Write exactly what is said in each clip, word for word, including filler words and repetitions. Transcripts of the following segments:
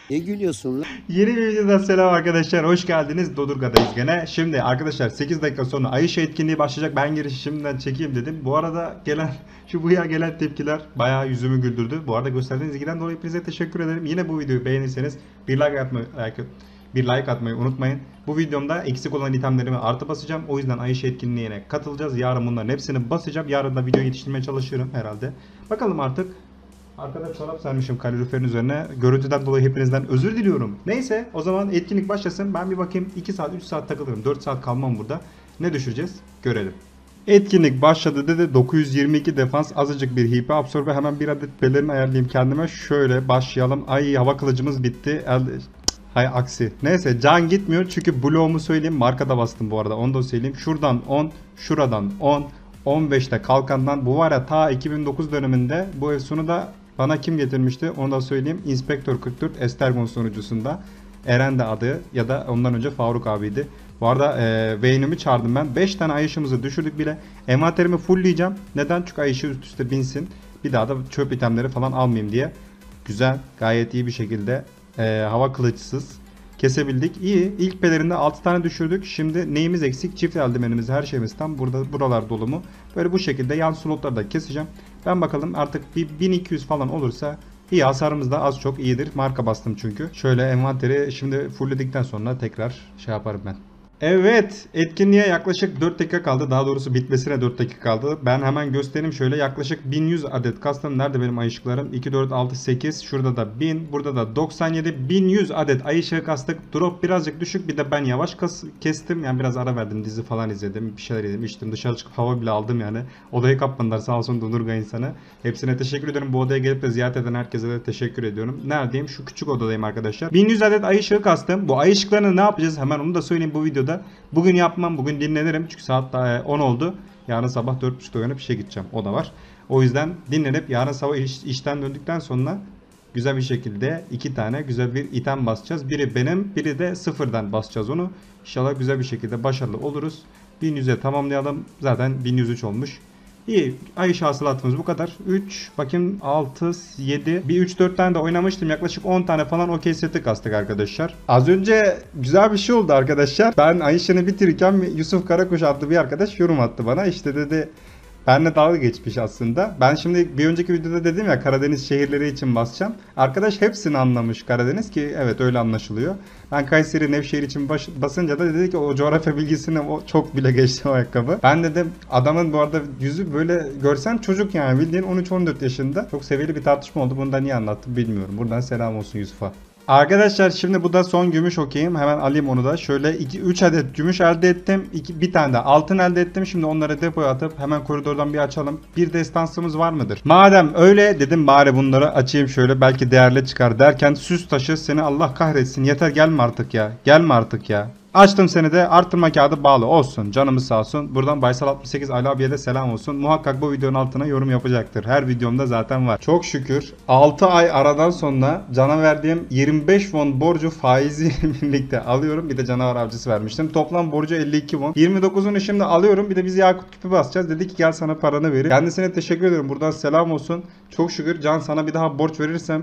Ne gülüyorsun lan? Yeni bir videodan selam arkadaşlar. Hoş geldiniz. Dodurga'dayız gene. Şimdi arkadaşlar sekiz dakika sonra Ayşe etkinliği başlayacak. Ben girişi şimdiden çekeyim dedim. Bu arada gelen şu buraya gelen tepkiler bayağı yüzümü güldürdü. Bu arada gösterdiğiniz ilgiden dolayı hepinize teşekkür ederim. Yine bu videoyu beğenirseniz bir like atmayı, like, bir like atmayı unutmayın. Bu videomda eksik olan itemlerimi artı basacağım. O yüzden Ayşe etkinliğine katılacağız. Yarın bunların hepsini basacağım. Yarın da video yetiştirmeye çalışıyorum herhalde. Bakalım artık. Arkada çorap sermişim kaloriferin üzerine. Görüntüden dolayı hepinizden özür diliyorum. Neyse o zaman etkinlik başlasın. Ben bir bakayım iki saat üç saat takılırım. dört saat kalmam burada. Ne düşüreceğiz? Görelim. Etkinlik başladı dedi. dokuz yüz yirmi iki defans, azıcık bir hipe absorbe. Hemen bir adet pelerin ayarlayayım kendime. Şöyle başlayalım. Ay hava kılıcımız bitti. El... Hay aksi. Neyse can gitmiyor çünkü bloğumu söyleyeyim. Markada bastım bu arada onu da söyleyeyim. Şuradan on, şuradan on, on beşte kalkandan. Bu var ya ta iki bin dokuz döneminde bu efsunu da bana kim getirmişti onu da söyleyeyim. Inspector kırk dört Estergon sunucusunda. Eren de adı ya da ondan önce Faruk abiydi. Bu arada e, Vayne'imi çağırdım ben. beş tane ay ışığımızı düşürdük bile. Envanterimi fullleyeceğim. Neden? Çünkü ay ışığı üst üste binsin. Bir daha da çöp itemleri falan almayayım diye. Güzel. Gayet iyi bir şekilde e, hava kılıçsız kesebildik. İyi. İlk pelerinde altı tane düşürdük. Şimdi neyimiz eksik? Çift eldivenimiz, her şeyimiz tam. Burada buralar dolu mu? Böyle bu şekilde yan slotları da keseceğim. Ben bakalım artık bir bin iki yüz falan olursa iyi, hasarımız da az çok iyidir. Marka bastım çünkü. Şöyle envanteri şimdi fullledikten sonra tekrar şey yaparım ben. Evet, etkinliğe yaklaşık dört dakika kaldı. Daha doğrusu bitmesine dört dakika kaldı. Ben hemen göstereyim şöyle. Yaklaşık bin yüz adet kastım. Nerede benim ay ışıklarım? iki, dört, altı, sekiz. Şurada da bin. Burada da doksan yedi. bin yüz adet ay ışığı kastık. Drop birazcık düşük. Bir de ben yavaş kas kestim. Yani biraz ara verdim. Dizi falan izledim. Bir şeyler yedim, içtim. Dışarı çıkıp hava bile aldım yani. Odayı kapmadılar sağ olsun Dondurga insanı. Hepsine teşekkür ederim. Bu odaya gelip de ziyaret eden herkese de teşekkür ediyorum. Neredeyim? Şu küçük odadayım arkadaşlar. bin yüz adet ay ışığı kastım. Bu ay ışıklarını ne yapacağız? Hemen onu da söyleyeyim bu videoda. Bugün yapmam, bugün dinlenirim çünkü saat daha on oldu. Yarın sabah dört buçukta uyanıp işe gideceğim. O da var. O yüzden dinlenip yarın sabah iş, işten döndükten sonra güzel bir şekilde iki tane güzel bir item basacağız. Biri benim, biri de sıfırdan basacağız onu. İnşallah güzel bir şekilde başarılı oluruz. bin yüze tamamlayalım. Zaten bin yüz üç olmuş. İyi. Ay hasılatımız bu kadar. üç, bakayım altı, yedi. Bir üç dört tane de oynamıştım. Yaklaşık on tane falan okey seti kastık arkadaşlar. Az önce güzel bir şey oldu arkadaşlar. Ben Ayşe'ni bitirirken Yusuf Karakuş adlı bir arkadaş yorum attı bana. İşte dedi benle dalga geçmiş aslında. Ben şimdi bir önceki videoda dedim ya Karadeniz şehirleri için basacağım. Arkadaş hepsini anlamış Karadeniz ki evet öyle anlaşılıyor. Ben Kayseri, Nevşehir için baş, basınca da dedi ki o coğrafya bilgisini o çok bile geçti o ayakkabı. Ben dedim adamın bu arada yüzü böyle görsen çocuk yani bildiğin on üç on dört yaşında. Çok seviyeli bir tartışma oldu. Bunu da niye anlattım bilmiyorum. Buradan selam olsun Yusuf'a. Arkadaşlar şimdi bu da son gümüş okeyim. Hemen alayım onu da. Şöyle iki üç adet gümüş elde ettim. iki bir tane de altın elde ettim. Şimdi onları depoya atıp hemen koridordan bir açalım. Bir destansımız var mıdır? Madem öyle dedim bari bunları açayım şöyle belki değerli çıkar derken süs taşı seni Allah kahretsin. Yeter gelme artık ya. Gelme artık ya. Açtım seni de artırma kağıdı bağlı olsun. Canımız sağ olsun. Buradan Baysal altmış sekiz Ali abiye de selam olsun. Muhakkak bu videonun altına yorum yapacaktır. Her videomda zaten var. Çok şükür altı ay aradan sonra cana verdiğim yirmi beş won borcu faizi birlikte alıyorum. Bir de canavar avcısı vermiştim. Toplam borcu elli iki won. yirmi dokuzunu şimdi alıyorum. Bir de biz yakut küpü basacağız. Dedi ki gel sana paranı vereyim. Kendisine teşekkür ederim. Buradan selam olsun. Çok şükür can sana bir daha borç verirsem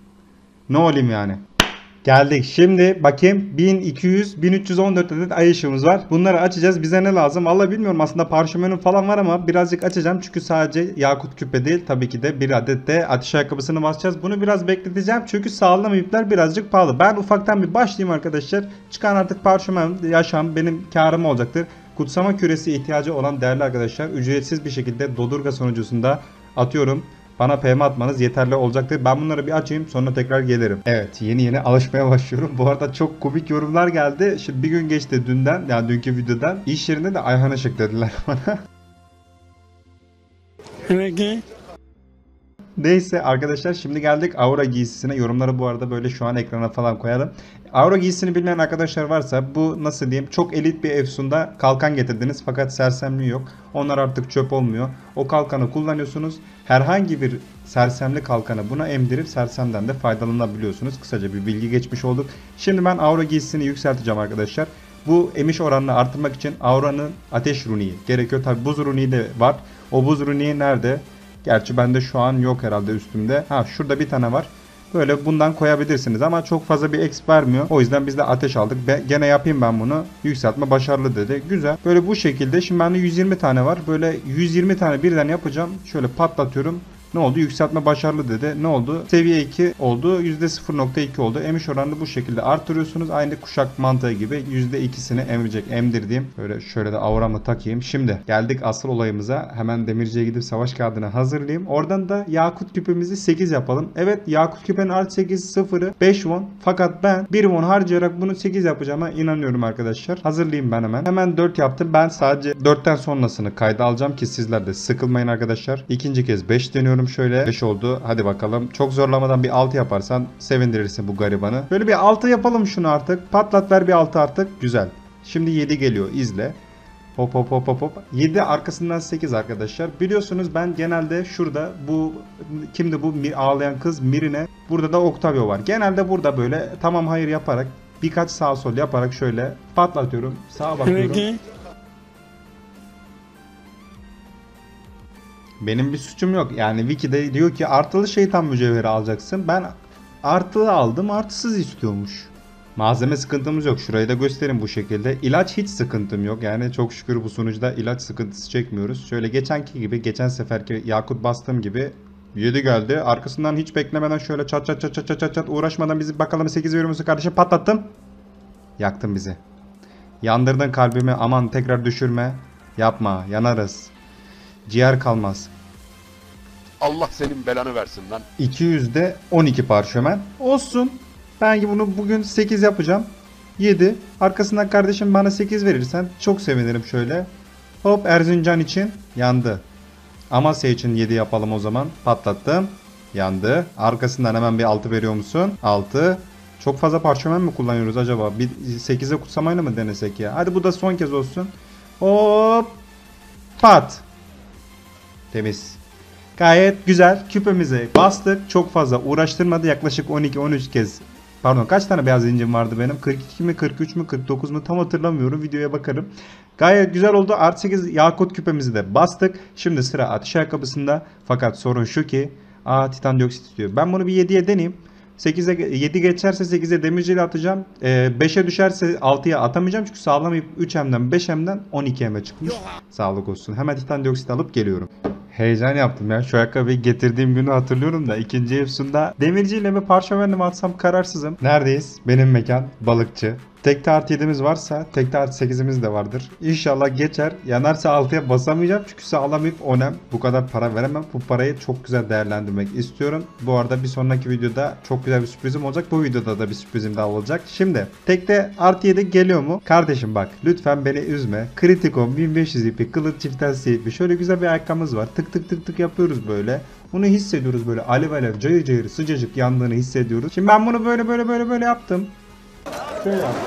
ne olayım yani. Geldik. Şimdi bakayım bin iki yüz bin üç yüz on dört adet ay ışığımız var. Bunları açacağız. Bize ne lazım? Vallahi bilmiyorum. Aslında parşömenim falan var ama birazcık açacağım. Çünkü sadece yakut küpe değil. Tabii ki de bir adet de ateş ayakkabısını basacağız. Bunu biraz bekleteceğim. Çünkü sağlam ipler birazcık pahalı. Ben ufaktan bir başlayayım arkadaşlar. Çıkan artık parşömen yaşam benim karım olacaktır. Kutsama küresi ihtiyacı olan değerli arkadaşlar ücretsiz bir şekilde Dodurga sonucusunda atıyorum. Bana P M atmanız yeterli olacaktır. Ben bunları bir açayım sonra tekrar gelirim. Evet yeni yeni alışmaya başlıyorum. Bu arada çok komik yorumlar geldi. Şimdi bir gün geçti dünden yani dünkü videodan. İş yerinde de Ayhan Işık dediler bana. Peki. Neyse arkadaşlar şimdi geldik Aura giysisine. Yorumları bu arada böyle şu an ekrana falan koyalım. Aura giysisini bilmeyen arkadaşlar varsa bu nasıl diyeyim çok elit bir efsunda kalkan getirdiniz fakat sersemliği yok. Onlar artık çöp olmuyor. O kalkanı kullanıyorsunuz. Herhangi bir sersemli kalkanı buna emdirip sersemden de faydalanabiliyorsunuz. Kısaca bir bilgi geçmiş olduk. Şimdi ben Aura giysisini yükselteceğim arkadaşlar. Bu emiş oranını arttırmak için Aura'nın ateş runiği gerekiyor. Tabi buz runiği de var. O buz runiği nerede? Gerçi bende şu an yok herhalde üstümde. Ha şurada bir tane var. Böyle bundan koyabilirsiniz ama çok fazla bir exp vermiyor. O yüzden biz de ateş aldık. Be gene yapayım ben bunu. Yükseltme başarılı dedi. Güzel. Böyle bu şekilde. Şimdi bende yüz yirmi tane var. Böyle yüz yirmi tane birden yapacağım. Şöyle patlatıyorum. Ne oldu? Yükseltme başarılı dedi. Ne oldu? Seviye iki oldu. yüzde sıfır nokta iki oldu. Emiş oranını bu şekilde artırıyorsunuz. Aynı kuşak mantığı gibi yüzde ikisini emecek. Emdirdiğim. Böyle şöyle de auramı takayım. Şimdi geldik asıl olayımıza. Hemen demirciye gidip savaş kağıdını hazırlayayım. Oradan da yakut küpemizi sekiz yapalım. Evet, yakut küpenin artı sekiz sıfırı beş won. Fakat ben bir won harcayarak bunu sekiz yapacağıma inanıyorum arkadaşlar. Hazırlayayım ben hemen. Hemen dört yaptım. Ben sadece dörtten sonrasını kayda alacağım ki sizler de sıkılmayın arkadaşlar. İkinci kez beş deniyorum. Şöyle beş oldu. Hadi bakalım. Çok zorlamadan bir altı yaparsan sevindirirsin bu garibanı. Böyle bir altı yapalım şunu artık. Patlat, ver bir altı artık. Güzel. Şimdi yedi geliyor. İzle. Hop hop hop hop hop. yedi arkasından sekiz arkadaşlar. Biliyorsunuz ben genelde şurada bu kimdi bu ağlayan kız Mirine. Burada da Octavio var. Genelde burada böyle tamam hayır yaparak birkaç sağ sol yaparak şöyle patlatıyorum. Sağa bakıyorum. Benim bir suçum yok. Yani Wiki'de diyor ki artılı şeytan mücevheri alacaksın. Ben artılı aldım, artısız istiyormuş. Malzeme sıkıntımız yok. Şurayı da göstereyim bu şekilde. İlaç hiç sıkıntım yok. Yani çok şükür bu sunucuda ilaç sıkıntısı çekmiyoruz. Şöyle geçenki gibi, geçen seferki yakut bastığım gibi yedi geldi. Arkasından hiç beklemeden şöyle çat çat çat çat çat çat, çat uğraşmadan bizi bakalım sekiz veriyor musun kardeşim? Patlattım. Yaktın bizi. Yandırdın kalbimi. Aman tekrar düşürme. Yapma. Yanarız. Ciğer kalmaz. Allah senin belanı versin lan. iki yüzde on iki parşömen. Olsun. Ben bunu bugün sekiz yapacağım. yedi. Arkasından kardeşim bana sekiz verirsen çok sevinirim şöyle. Hop, Erzincan için yandı. Amasya için yedi yapalım o zaman. Patlattım. Yandı. Arkasından hemen bir altı veriyor musun? altı. Çok fazla parşömen mi kullanıyoruz acaba? Bir sekize kutsamayla mı denesek ya? Hadi bu da son kez olsun. Hop. Pat. Temiz. Gayet güzel. Küpemize bastık. Çok fazla uğraştırmadı. Yaklaşık on iki on üç kez. Pardon, kaç tane beyaz zincim vardı benim? kırk iki mi, kırk üç mü, kırk dokuz mu tam hatırlamıyorum. Videoya bakarım. Gayet güzel oldu. Artı sekiz yakut küpemizi de bastık. Şimdi sıra ateş ayakkabısında. Fakat sorun şu ki. Aa, titan dioksit istiyor. Ben bunu bir yediye deneyeyim. sekize, yedi geçerse sekize demirciyle atacağım. Ee, beşe düşerse altıya atamayacağım. Çünkü sağlamayıp üç M'den beş M'den on iki M'e çıkmış. Sağlık olsun. Hemen titan dioksit alıp geliyorum. Heyecan yaptım ya. Şu ayakkabıyı getirdiğim günü hatırlıyorum da ikinci Efsun'da demirciyle mi parşömenle mi atsam kararsızım. Neredeyiz? Benim mekan balıkçı. Tekte artı yedimiz varsa tekte artı sekizimiz de vardır. İnşallah geçer. Yanarsa altıya basamayacağım çünkü sağlamayıp onem. Bu kadar para veremem. Bu parayı çok güzel değerlendirmek istiyorum. Bu arada bir sonraki videoda çok güzel bir sürprizim olacak. Bu videoda da bir sürprizim daha olacak. Şimdi tekte artı yedi geliyor mu? Kardeşim bak lütfen beni üzme. Kritikon bin beş yüz ipi, kılıç çiften ipi. Şöyle güzel bir ayakkabımız var. Tık tık tık tık yapıyoruz böyle. Bunu hissediyoruz böyle alev alev cayır cayır sıcacık yandığını hissediyoruz. Şimdi ben bunu böyle böyle böyle böyle yaptım. Şöyle yaptım.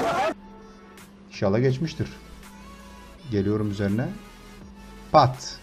İnşallah geçmiştir. Geliyorum üzerine. Pat.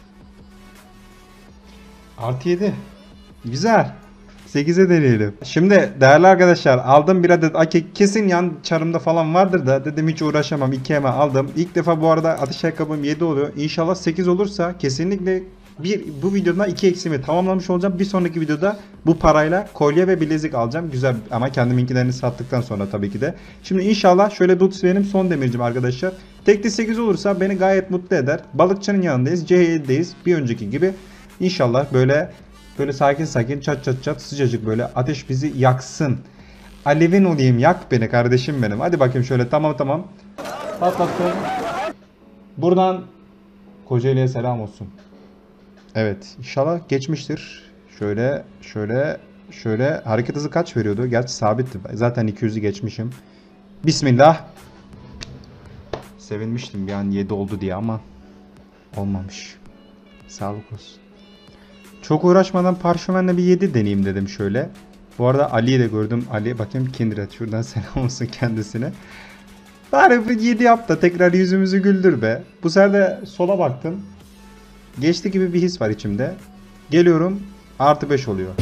Artı yedi. Güzel. sekize deneyelim. Şimdi değerli arkadaşlar aldım bir adet akek. Kesin yan çarımda falan vardır da dedim hiç uğraşamam. iki hemen aldım. İlk defa bu arada ateş ayakkabım yedi oluyor. İnşallah sekiz olursa kesinlikle bir bu videoda iki eksimi tamamlamış olacağım. Bir sonraki videoda bu parayla kolye ve bilezik alacağım. Güzel ama kendiminkilerini sattıktan sonra tabii ki de. Şimdi inşallah şöyle Dutz benim son demircim arkadaşlar. Tekli sekiz olursa beni gayet mutlu eder. Balıkçının yanındayız. C yedi'deyiz. Bir önceki gibi. İnşallah böyle böyle sakin sakin çat çat çat sıcacık böyle ateş bizi yaksın. Alevin olayım, yak beni kardeşim benim. Hadi bakayım şöyle, tamam tamam. Patlattım. Buradan Kocaeli'ye selam olsun. Evet, inşallah geçmiştir. Şöyle şöyle şöyle hareket hızı kaç veriyordu? Gerçi sabitti. Zaten iki yüz'ü geçmişim. Bismillah. Sevinmiştim bir an yedi oldu diye ama olmamış. Sağlık olsun. Çok uğraşmadan parşömenle bir yedi deneyeyim dedim şöyle. Bu arada Ali'yi de gördüm. Ali bakayım Kindred. Şuradan selam olsun kendisine. Bari bir yedi yap da tekrar yüzümüzü güldür be. Bu sefer de sola baktım. Geçti gibi bir his var içimde. Geliyorum. Artı beş oluyor.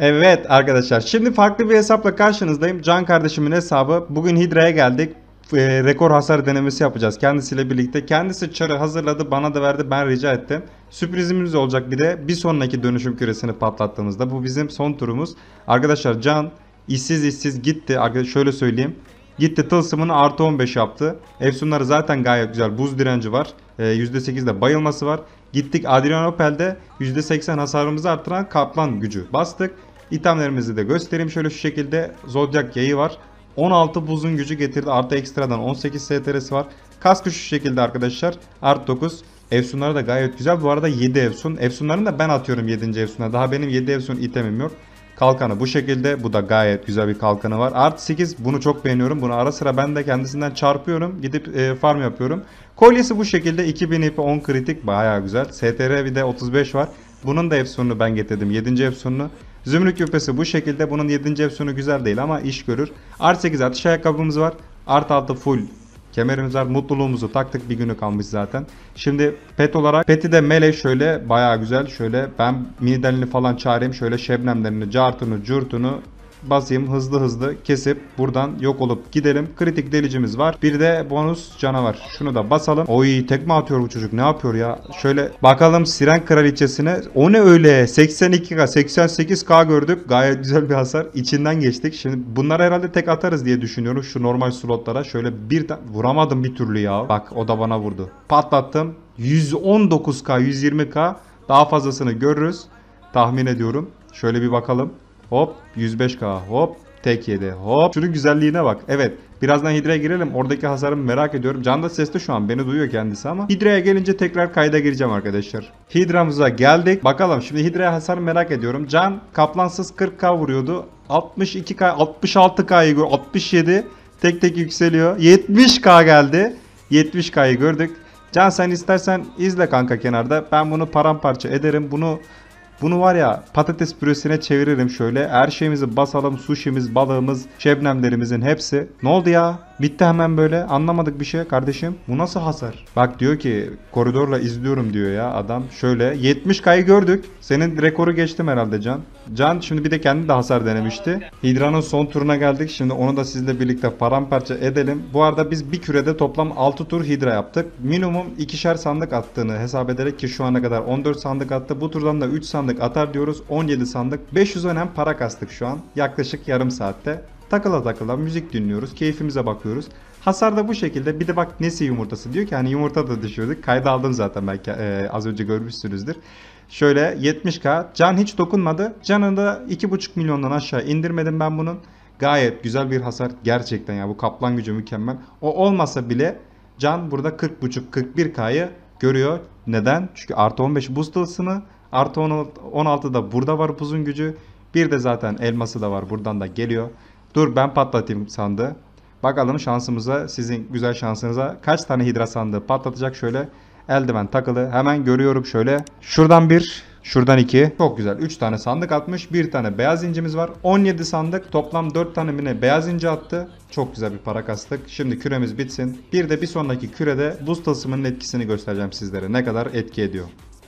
Evet arkadaşlar, şimdi farklı bir hesapla karşınızdayım. Can kardeşimin hesabı. Bugün Hidra'ya geldik. E, rekor hasar denemesi yapacağız kendisiyle birlikte. Kendisi çarı hazırladı, bana da verdi, ben rica ettim. Sürprizimiz olacak bir de bir sonraki dönüşüm küresini patlattığımızda. Bu bizim son turumuz. Arkadaşlar Can işsiz işsiz gitti. Arkadaşlar şöyle söyleyeyim. Gitti tılsımını artı on beş yaptı. Efsunları zaten gayet güzel. Buz direnci var. E, yüzde sekiz de bayılması var. Gittik Adrianopel'de yüzde seksen hasarımızı arttıran kaplan gücü bastık. İtemlerimizi de göstereyim şöyle şu şekilde. Zodiac yayı var. on altı buzun gücü getirdi. Artı ekstradan on sekiz S T R'si var. Kaskı şu şekilde arkadaşlar. Artı dokuz. Efsunları da gayet güzel. Bu arada yedi Efsun. Efsunlarını da ben atıyorum yedinci Efsun'a. Daha benim yedi Efsun itemim yok. Kalkanı bu şekilde. Bu da gayet güzel bir kalkanı var. Artı sekiz. Bunu çok beğeniyorum. Bunu ara sıra ben de kendisinden çarpıyorum. Gidip e, farm yapıyorum. Kolyesi bu şekilde. iki bin I P on kritik. Bayağı güzel. S T R bir de otuz beş var. Bunun da Efsun'unu ben getirdim. yedinci Efsun'unu. Zümrüt küpesi bu şekilde. Bunun yedinci Efsun'u güzel değil ama iş görür. Artı sekiz atış ayakkabımız var. Artı altı full kemerimiz var. Mutluluğumuzu taktık. Bir günü kalmış zaten. Şimdi pet olarak peti de mele şöyle bayağı güzel. Şöyle ben mini delini falan çağırayım. Şöyle şebnemlerini, cartunu, curtunu basayım. Hızlı hızlı kesip buradan yok olup gidelim. Kritik delicimiz var. Bir de bonus canavar. Şunu da basalım. Oy tekme atıyor bu çocuk. Ne yapıyor ya? Şöyle bakalım Siren kraliçesine. O ne öyle? seksen iki K, seksen sekiz K gördük. Gayet güzel bir hasar. İçinden geçtik. Şimdi bunları herhalde tek atarız diye düşünüyorum. Şu normal slotlara. Şöyle bir tane vuramadım bir türlü ya. Bak o da bana vurdu. Patlattım. yüz on dokuz K, yüz yirmi K. Daha fazlasını görürüz. Tahmin ediyorum. Şöyle bir bakalım. Hop yüz beş K hop tek yedi hop. Şunun güzelliğine bak. Evet birazdan Hidra'ya girelim. Oradaki hasarımı merak ediyorum. Can da sesli şu an beni duyuyor kendisi ama. Hidra'ya gelince tekrar kayda gireceğim arkadaşlar. Hidra'mıza geldik. Bakalım şimdi Hidra'ya hasar merak ediyorum. Can kaplansız kırk K vuruyordu. altmış iki K altmış altı K'yı gör. altmış yedi tek tek yükseliyor. yetmiş K geldi. yetmiş K'yı gördük. Can sen istersen izle kanka kenarda. Ben bunu paramparça ederim. Bunu Bunu var ya patates püresine çeviririm şöyle. Her şeyimizi basalım. Sushi'miz, balığımız, şebnemlerimizin hepsi. Ne oldu ya? Bitti hemen böyle. Anlamadık bir şey kardeşim. Bu nasıl hasar? Bak diyor ki koridorla izliyorum diyor ya adam. Şöyle yetmiş K'yı gördük. Senin rekoru geçtim herhalde Can. Can şimdi bir de kendi de hasar denemişti. Hidra'nın son turuna geldik. Şimdi onu da sizle birlikte paramparça edelim. Bu arada biz bir kürede toplam altı tur Hidra yaptık. Minimum ikişer sandık attığını hesap ederek ki şu ana kadar on dört sandık attı. Bu turdan da üç sandık atar diyoruz. on yedi sandık. beş yüz önem para kastık şu an. Yaklaşık yarım saatte. Takıla takıla müzik dinliyoruz. Keyfimize bakıyoruz. Hasar da bu şekilde. Bir de bak nesi yumurtası diyor ki hani yumurta da düşürdük. Kayda aldım zaten belki e, az önce görmüşsünüzdür. Şöyle yetmiş K. Can hiç dokunmadı. Can'ı da iki buçuk milyondan aşağı indirmedim ben bunun. Gayet güzel bir hasar. Gerçekten ya bu kaplan gücü mükemmel. O olmasa bile Can burada kırk buçuk kırk bir K'yı görüyor. Neden? Çünkü artı on beş buz tılsımı. Artı on altı da burada var buzun gücü. Bir de zaten elması da var. Buradan da geliyor. Dur ben patlatayım sandığı. Bakalım şansımıza, sizin güzel şansınıza kaç tane hidra sandığı patlatacak şöyle. Eldiven takılı. Hemen görüyorum şöyle. Şuradan bir, şuradan iki. Çok güzel. üç tane sandık atmış. bir tane beyaz incimiz var. on yedi sandık. Toplam dört tane mine beyaz inci attı. Çok güzel bir para kastık. Şimdi küremiz bitsin. Bir de bir sonraki kürede buz tılsımının etkisini göstereceğim sizlere. Ne kadar etki ediyor.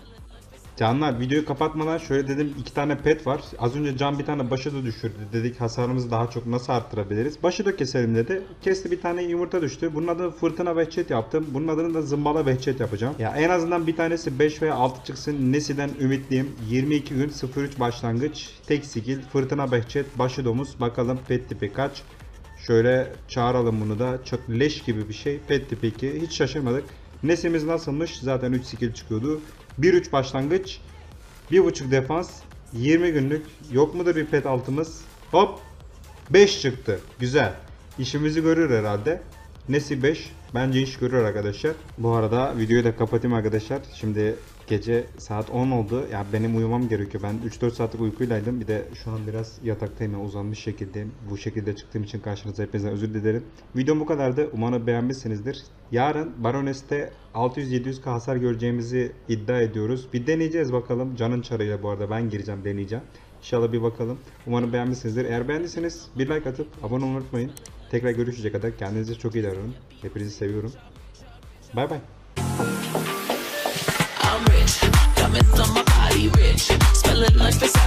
Canlar videoyu kapatmadan şöyle dedim iki tane pet var. Az önce Can bir tane başı da düşürdü. Dedik hasarımızı daha çok nasıl arttırabiliriz. Başı da keselim dedi. Kesti bir tane yumurta düştü. Bunun adını fırtına behçet yaptım. Bunun adını da zımbala behçet yapacağım. Ya en azından bir tanesi beş veya altı çıksın. Nesi'den ümitliyim. yirmi iki gün sıfır üç başlangıç. Tek skill fırtına behçet başı domuz. Bakalım pet tipi kaç. Şöyle çağıralım bunu da. Çok leş gibi bir şey. Pet tipi iki. Hiç şaşırmadık. Nesimiz nasılmış? Zaten üç skill çıkıyordu. bir üç başlangıç, bir buçuk defans, yirmi günlük. Yok mudur bir pet altımız? Hop! beş çıktı. Güzel. İşimizi görür herhalde. Nesi beş? Bence iş görür arkadaşlar. Bu arada videoyu da kapatayım arkadaşlar. Şimdi gece saat on oldu. Ya benim uyumam gerekiyor. Ben üç dört saatlik uykuylaydım. Bir de şu an biraz yataktayım. Yani uzanmış şekildeyim. Bu şekilde çıktığım için karşınıza hepinizden özür dilerim. Videom bu kadardı. Umarım beğenmişsinizdir. Yarın Baroness'te altı yüz yedi yüz K hasar göreceğimizi iddia ediyoruz. Bir deneyeceğiz bakalım. Can'ın çarıyla bu arada ben gireceğim, deneyeceğim. İnşallah bir bakalım. Umarım beğenmişsinizdir. Eğer beğendiyseniz bir like atıp abone olmayı unutmayın. Tekrar görüşecek kadar kendinize çok iyi davranın. Hepinizi seviyorum. Bay bay. I'm rich, diamonds on my body rich, smelling like the